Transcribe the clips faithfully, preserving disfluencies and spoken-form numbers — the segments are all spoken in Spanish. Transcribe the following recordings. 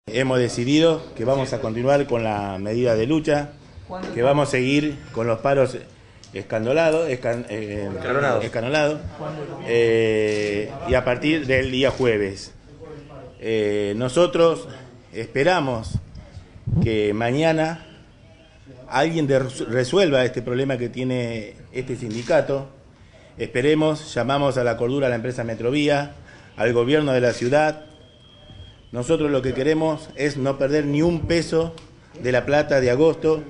Hemos decidido que vamos a continuar con la medida de lucha, que vamos a seguir con los paros escandolados, escan, eh, escalonados, escalonado, eh, y a partir del día jueves. Eh, nosotros esperamos que mañana alguien de, resuelva este problema que tiene este sindicato. Esperemos, llamamos a la cordura a la empresa Metrovía, al gobierno de la ciudad. Nosotros lo que queremos es no perder ni un peso de la plata de agosto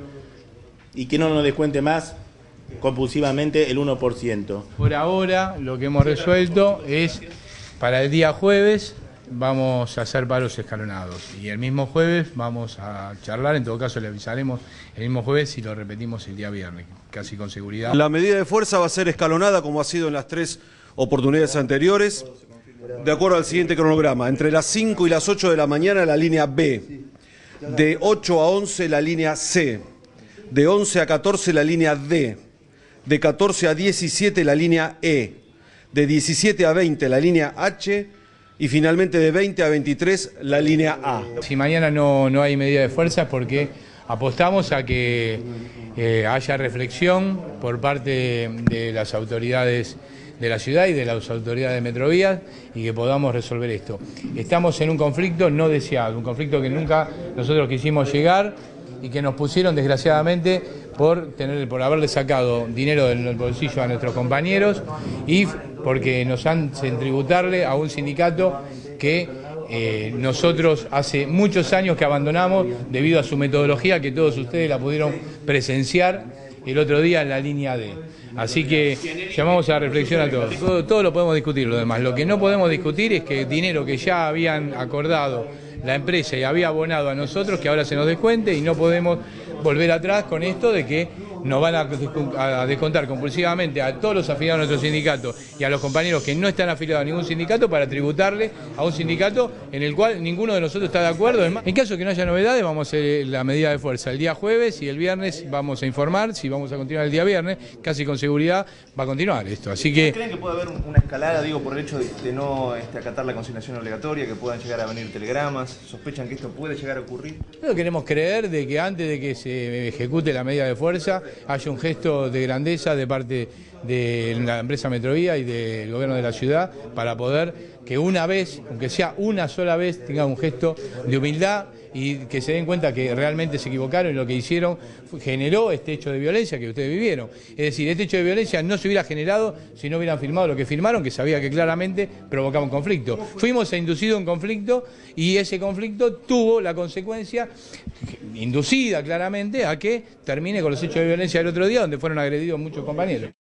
y que no nos descuente más compulsivamente el uno por ciento. Por ahora lo que hemos resuelto es para el día jueves vamos a hacer paros escalonados y el mismo jueves vamos a charlar, en todo caso le avisaremos el mismo jueves y lo repetimos el día viernes, casi con seguridad. La medida de fuerza va a ser escalonada como ha sido en las tres oportunidades anteriores, de acuerdo al siguiente cronograma: entre las cinco y las ocho de la mañana la línea B, de ocho a once la línea C, de once a catorce la línea D, de catorce a diecisiete la línea E, de diecisiete a veinte la línea H y finalmente de veinte a veintitrés la línea A. Si mañana no, no hay medida de fuerza es porque apostamos a que eh, haya reflexión por parte de las autoridades de la ciudad y de las autoridades de Metrovías y que podamos resolver esto. Estamos en un conflicto no deseado, un conflicto que nunca nosotros quisimos llegar y que nos pusieron desgraciadamente por tener, por haberle sacado dinero del bolsillo a nuestros compañeros y porque nos han centributarle a un sindicato que eh, nosotros hace muchos años que abandonamos debido a su metodología, que todos ustedes la pudieron presenciar el otro día en la línea D. Así que llamamos a la reflexión a todos. Todo, todo lo podemos discutir, lo demás. Lo que no podemos discutir es que dinero que ya habían acordado la empresa y había abonado a nosotros, que ahora se nos descuente, y no podemos volver atrás con esto de que nos van a descontar compulsivamente a todos los afiliados a nuestro sindicato y a los compañeros que no están afiliados a ningún sindicato para tributarle a un sindicato en el cual ninguno de nosotros está de acuerdo. En caso que no haya novedades, vamos a hacer la medida de fuerza el día jueves y el viernes vamos a informar si vamos a continuar el día viernes. Casi con seguridad va a continuar esto. Así que ¿creen que puede haber una escalada, digo, por el hecho de, de no este, acatar la consignación obligatoria, que puedan llegar a venir telegramas? ¿Sospechan que esto puede llegar a ocurrir? No queremos creer de que antes de que se ejecute la medida de fuerza haya un gesto de grandeza de parte de la empresa Metrovía y del gobierno de la ciudad para poder que una vez, aunque sea una sola vez, tenga un gesto de humildad y que se den cuenta que realmente se equivocaron y lo que hicieron generó este hecho de violencia que ustedes vivieron. Es decir, este hecho de violencia no se hubiera generado si no hubieran firmado lo que firmaron, que sabía que claramente provocaba un conflicto. Fuimos a inducido un conflicto y ese conflicto tuvo la consecuencia, inducida claramente, a que termine con los hechos de violencia del otro día donde fueron agredidos muchos compañeros.